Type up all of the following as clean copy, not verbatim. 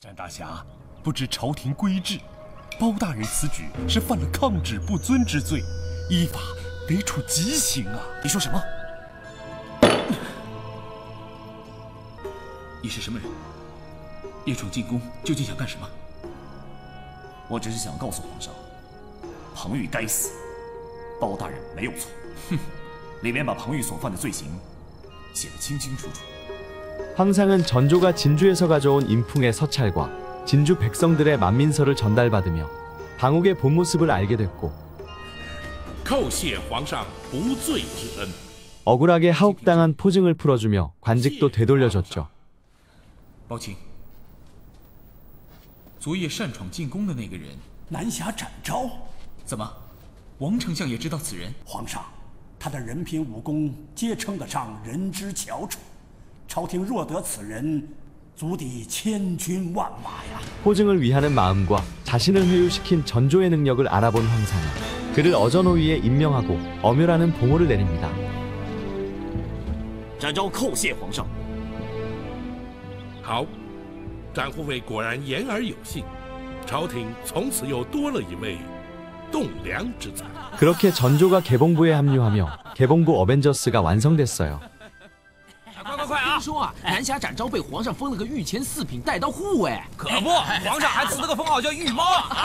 詹大侠不知朝廷规制，包大人此举是犯了抗旨不遵之罪，依法得处极刑啊！ 你说什么？你是什么人？夜闯进宫究竟想干什么？ 我只是想告诉皇上，彭玉该死，包大人没有错。哼，里面把彭玉所犯的罪行写得清清楚楚。 황상은 전조가 진주에서 가져온 인풍의 서찰과 진주 백성들의 만민서를 전달받으며 방옥의 본 모습을 알게 됐고 억울하게 하옥당한 포증을 풀어주며 관직도 되돌려줬죠. 包青，昨夜擅闯进宫的那个人， 南侠展昭。 怎么，王丞相也知道此人？ 皇上，他的人品武功皆称得上人之翘楚。 朝廷若得此人，足抵千军万马呀！ 포증을 위하는 마음과 자신을 회유시킨 전조의 능력을 알아본 황상은 그를 어전호위에 임명하고 엄유라는 봉호를 내립니다. 展昭叩谢皇上。 好，展护卫果然言而有信，朝廷从此又多了一位栋梁之才。 그렇게 전조가 개봉부에 합류하며 개봉부 어벤져스가 완성됐어요. 快啊！听说啊，南侠展昭被皇上封了个御前四品带刀护卫。 可不，皇上还赐了个封号叫御猫。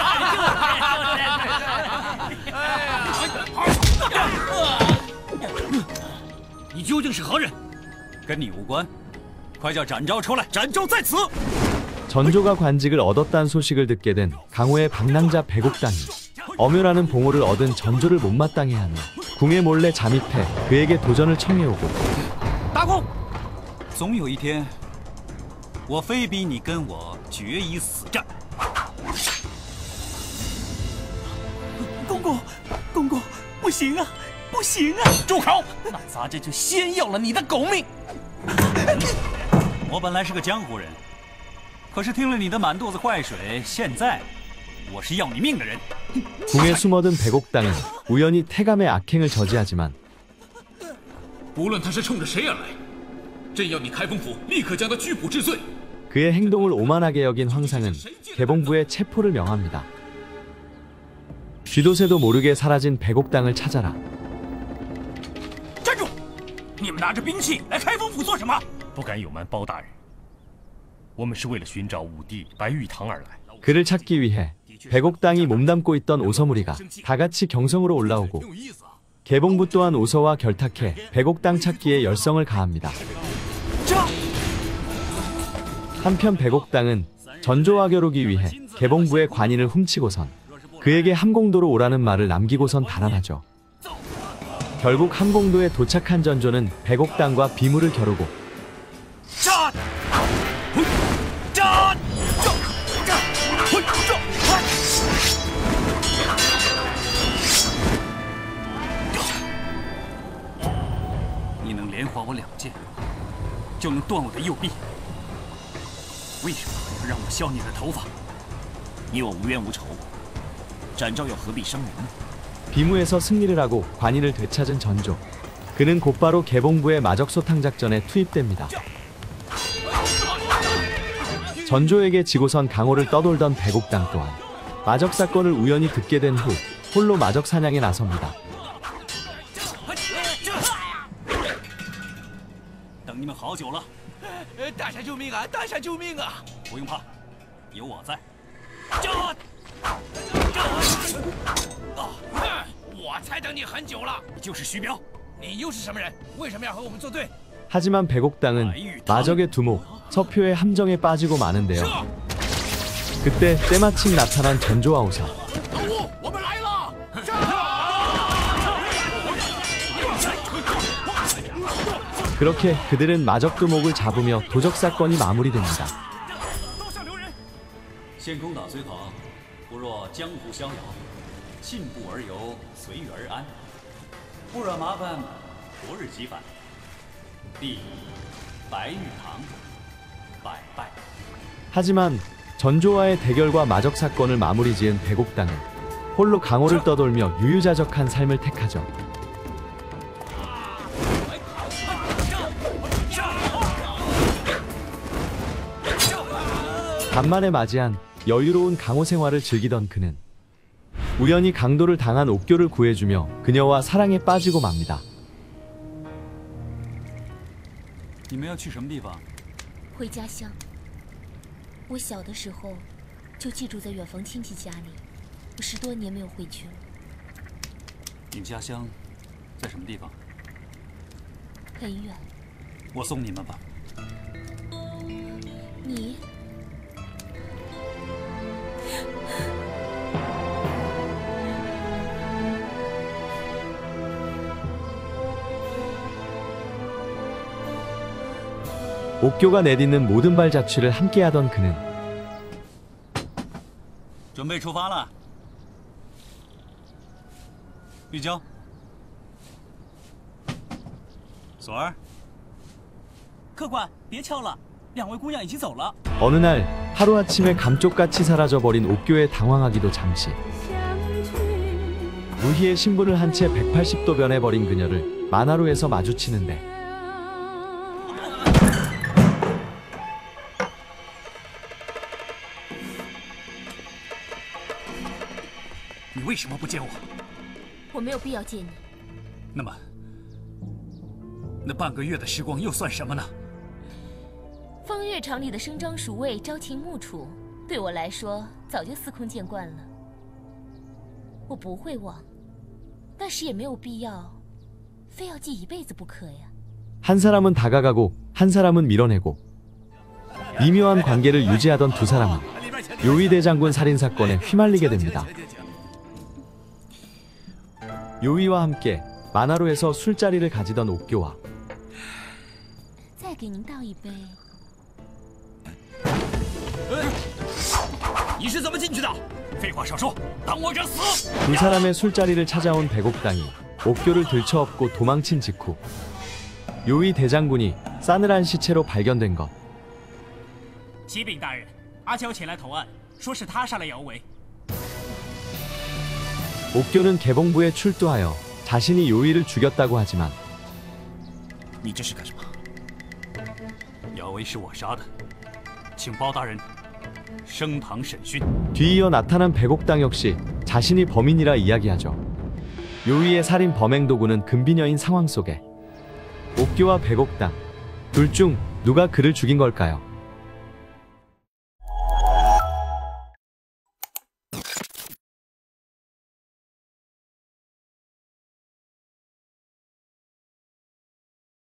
你究竟是何人？ 跟你无关，快叫展昭出来！ 展昭在此。 전조가 관직을 얻었다는 소식을 듣게 된 강호의 방랑자 백옥당이 엄유라는 봉호를 얻은 전조를 못마땅해 하며 궁에 몰래 잠입해 그에게 도전을 청해오고 大公。 总有一天，我非逼你跟我决一死战。 公公，公公，不行啊，不行啊！ 住口！ 那咱这就先要了你的狗命！ 我本来是个江湖人，可是听了你的满肚子坏水，现在我是要你命的人。 궁에 숨어든 백옥당은 우연히 태감의 악행을 저지하지만 无论他是冲着谁而来。 朕要你开封府立刻将他拘捕治罪。 그의 행동을 오만하게 여긴 황상은 개봉부에 체포를 명합니다. 쥐도새도 모르게 사라진 백옥당을 찾아라. 站住！你们拿着兵器来开封府做什么？不敢有瞒包大人，我们是为了寻找武帝白玉堂而来。 그를 찾기 위해 백옥당이 몸담고 있던 오서무리가 다 같이 경성으로 올라오고 개봉부 또한 오서와 결탁해 백옥당 찾기에 열성을 가합니다. 한편 백옥당은 전조와 겨루기 위해 개봉부의 관인을 훔치고선 그에게 함공도로 오라는 말을 남기고선 달아나죠. 결국 함공도에 도착한 전조는 백옥당과 비무를 겨루고 你能连划我2剑，就能断我的右臂。 为什么要让我削你的头发？ 你我无冤无仇，展昭又何必伤人呢？ 비무에서 승리를 하고 관인을 되찾은 전조. 그는 곧바로 개봉부의 마적소탕 작전에 투입됩니다. 전조에게 지고선 강호를 떠돌던 백옥당 또한 마적 사건을 우연히 듣게 된 후 홀로 마적 사냥에 나섭니다. 等你们好久了。 大侠救命啊！大侠救命啊！ 不用怕，有我在。 我才等你很久了。 你就是徐彪， 你又是什么人？为什么要和我们作对？ 하지만 백옥당은 마적의 두목 서표의 함정에 빠지고 마는데요. 그때 때마침 나타난 전조와 오사. 그렇게 그들은 마적 두목을 잡으며 도적 사건이 마무리됩니다. 献公党虽好，不若江湖逍遥，信步而游，随遇而安，不惹麻烦，不日即返。弟，白玉堂，拜拜。 하지만 전조와의 대결과 마적 사건을 마무리 지은 백옥당은 홀로 강호를 떠돌며 유유자적한 삶을 택하죠. 간만에 맞이한 여유로운 강호 생활을 즐기던 그는 우연히 강도를 당한 옥교를 구해주며 그녀와 사랑에 빠지고 맙니다. 你们要去什么地方？ 回家乡。我小的时候就寄住在远房亲戚家里，我10多年没有回去了。 你们家乡在什么地方？ 很远。 我送你们吧。 你。 옥교가 내딛는 모든 발자취를 함께하던 그는 准备出发了。玉娇，锁儿， 客官，别敲了，2位姑娘已经走了。 어느 날 하루아침에 감쪽같이 사라져버린 옥교에 당황하기도 잠시 무희의 신분을 한 채 180도 변해버린 그녀를 만화로에서 마주치는데 你为什么不见我？ 我没有必要见你。 那么，那半个月的时光又算什么呢？ 风月场里的生张熟味、朝秦暮楚，对我来说早就司空见惯了。我不会忘，但是也没有必要，非要记一辈子不可呀。 한 사람은 다가가고 한 사람은 밀어내고 미묘한 관계를 유지하던 두 사람은 요위 대장군 살인사건에 휘말리게 됩니다. 요위와 함께 만화로에서 술자리를 가지던 옥교와 再给您倒一杯。 你是怎么进去的？废话少说，当我者死！ 두 사람의 술자리를 찾아온 백옥당이 옥교를 들쳐업고 도망친 직후 요위 대장군이 싸늘한 시체로 발견된 것. 启禀大人，阿娇前来投案，说是他杀了姚维。 옥교는 개봉부에 출두하여 자신이 요위를 죽였다고 하지만 你这是干什么？姚维是我杀的，请包大人升堂审讯。 뒤이어 나타난 백옥당 역시 자신이 범인이라 이야기하죠. 요위의 살인 범행 도구는 금비녀인 상황 속에 옥교와 백옥당 둘 중 누가 그를 죽인 걸까요?